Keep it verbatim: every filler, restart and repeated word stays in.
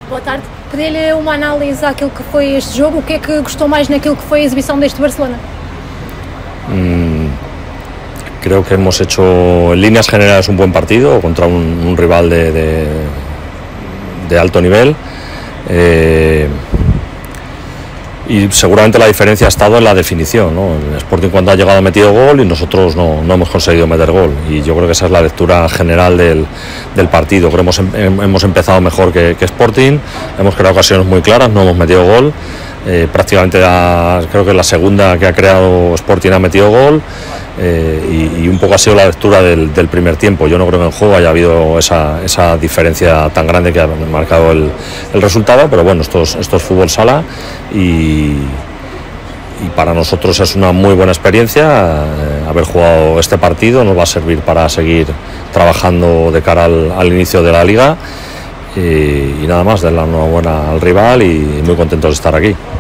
Boa tarde. Pedir-lhe uma análise àquilo que foi este jogo. O que é que gostou mais naquilo que foi a exibição deste Barcelona? Mm, creo que hemos hecho en líneas generales un buen partido contra un, un rival de, de, de alto nivel. Eh, y seguramente la diferencia ha estado en la definición, ¿no? El Sporting cuando ha llegado ha metido gol y nosotros no, no hemos conseguido meter gol, y yo creo que esa es la lectura general del, del partido. Creo que hemos, hemos empezado mejor que, que Sporting, hemos creado ocasiones muy claras, no hemos metido gol. Eh, prácticamente la, creo que la segunda que ha creado Sporting ha metido gol, eh, y, y un poco ha sido la lectura del, del primer tiempo. Yo no creo que en juego haya habido esa, esa diferencia tan grande que ha marcado el, el resultado, pero bueno, esto es, esto es fútbol sala y, y para nosotros es una muy buena experiencia. Eh, haber jugado este partido nos va a servir para seguir trabajando de cara al, al inicio de la liga. Y, y nada más, darle la enhorabuena al rival y muy contentos de estar aquí.